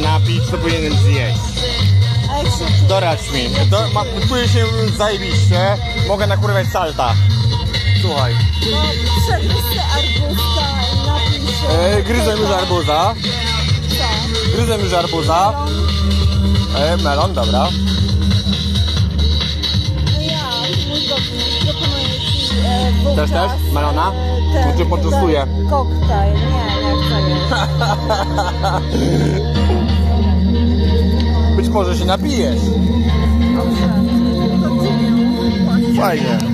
napić, to powinienem zjeść. A jak się Doradź mi. Czuję się zajebiście. Mogę nakurwać salta. Słuchaj. no, przegryzty arbuzka i napij się. Gryzłem już arbuza. Co? Gryzłem już arbuza. Melon, dobra. No ja, mój gościu, proponuję ci wówczas... Też? Melona? Ten, To cię poczęstuję. koktajl, nie chcę nie. Być może się napijesz. Dobrze. To ty nie. Fajnie.